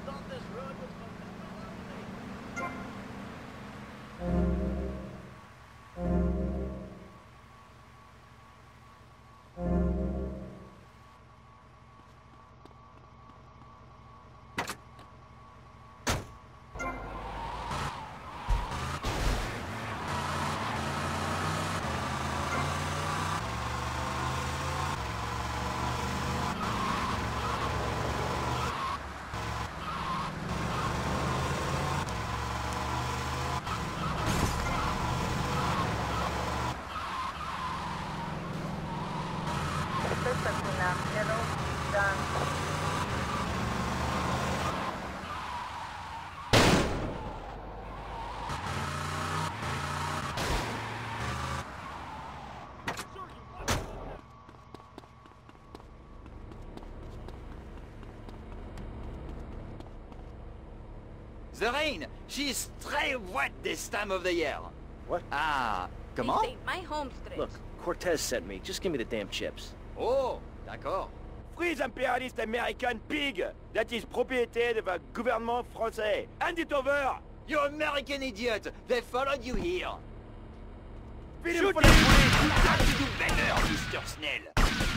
The rain, she's très wet this time of the year. What? Ah, comment? This ain't my home stretch. Look, Cortez sent me. Just give me the damn chips. Oh, d'accord. Freeze imperialist American pig! That is propriété de the gouvernement français. Hand it over! You American idiot! They followed you here. Shoot for the police! You got to do better, Mr. Snell.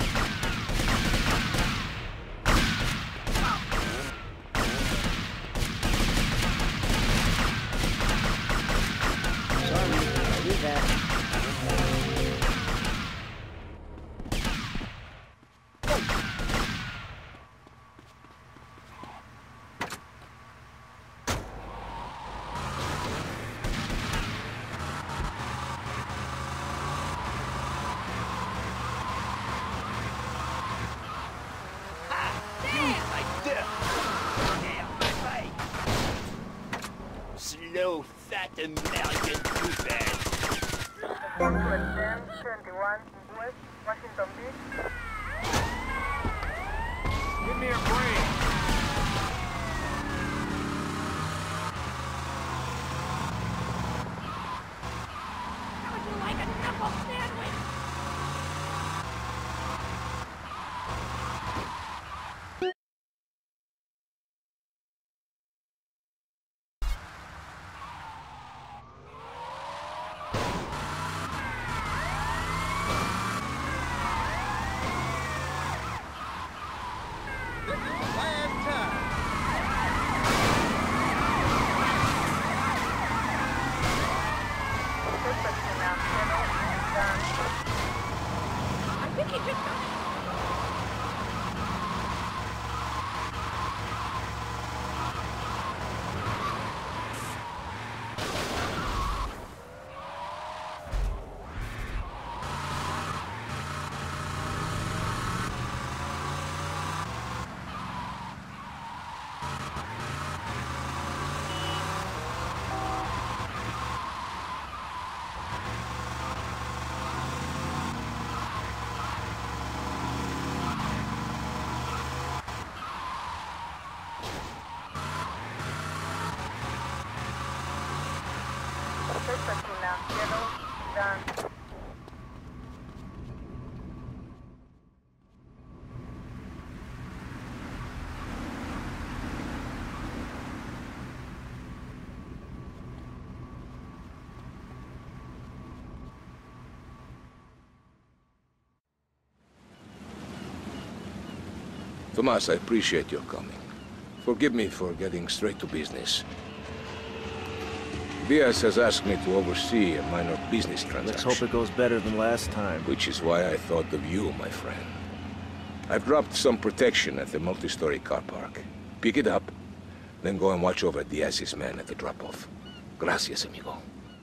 Sorry, I did that. Slow, fat American poophead. 21 West Washington Beach. Give me a break! How would you like a knuckle sandwich? I think he just got Tomas, I appreciate your coming. Forgive me for getting straight to business. Diaz has asked me to oversee a minor business transaction. Let's hope it goes better than last time. Which is why I thought of you, my friend. I've dropped some protection at the multi-story car park. Pick it up, then go and watch over Diaz's men at the drop-off. Gracias, amigo.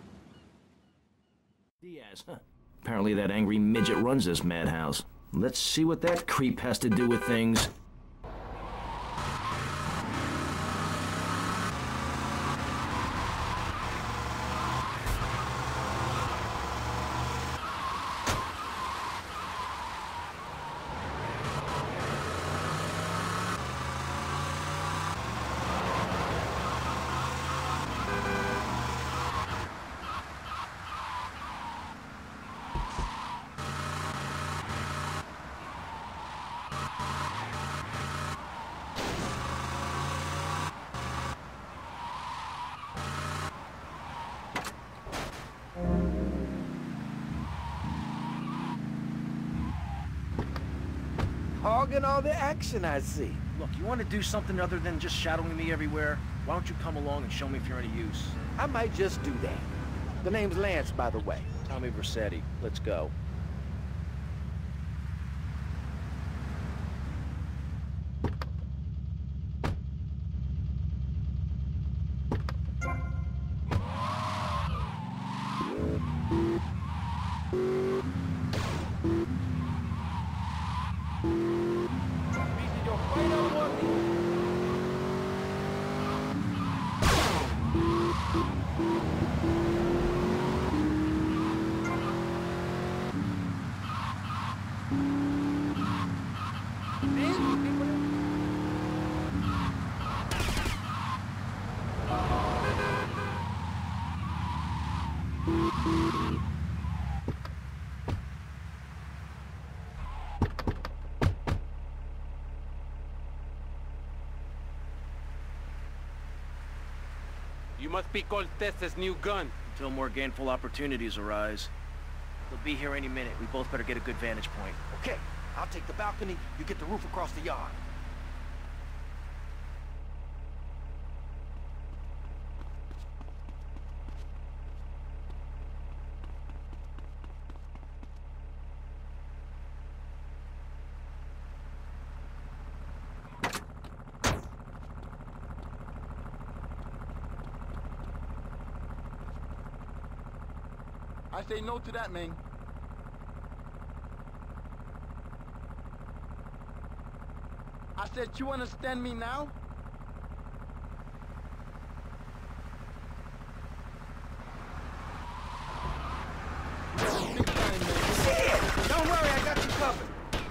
Diaz, huh? Apparently that angry midget runs this madhouse. Let's see what that creep has to do with things. hogging all the action, I see. Look, you want to do something other than just shadowing me everywhere? Why don't you come along and show me if you're any use? I might just do that. The name's Lance, by the way. Tommy Vercetti. Let's go. You must be Cortez's new gun. Until more gainful opportunities arise. They'll be here any minute. We both better get a good vantage point. Okay, I'll take the balcony, you get the roof across the yard. I say no to that, man. I said, you understand me now? Big time, man. Shit! Don't worry, I got you covered.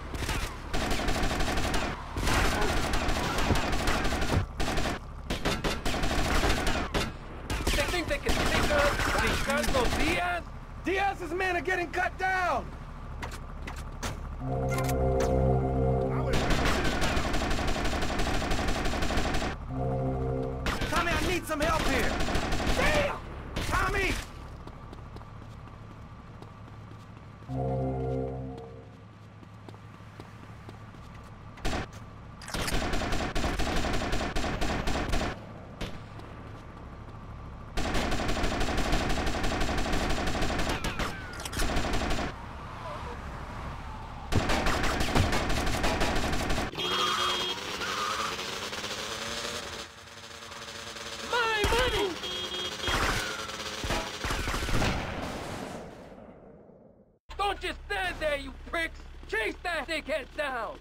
They think they can take us Ricardo Diaz? Diaz's men are getting cut down! Tommy, I need some help here! Damn! Tommy! Don't just stand there, you pricks! Chase that dickhead down!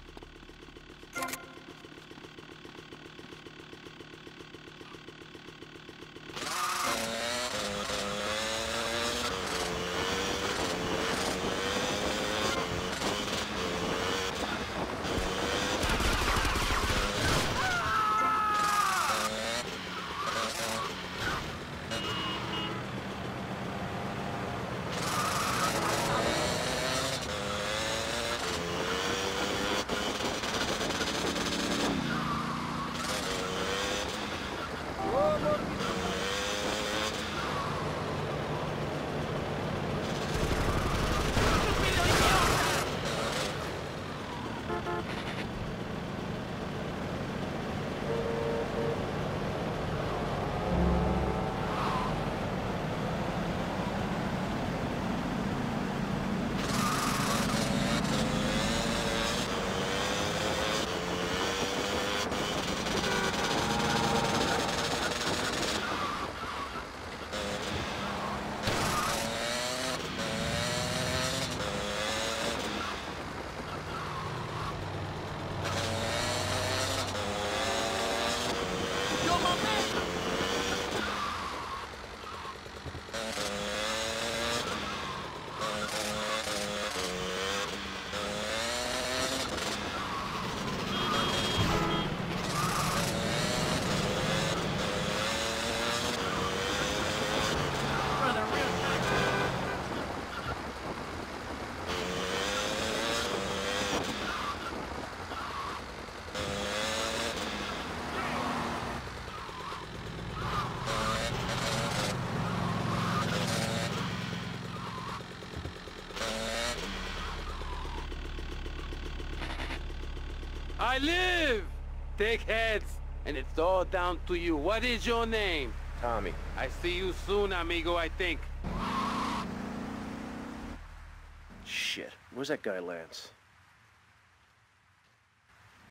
I live! Dickheads! And it's all down to you. What is your name? Tommy. I see you soon, amigo, I think. Shit, where's that guy, Lance?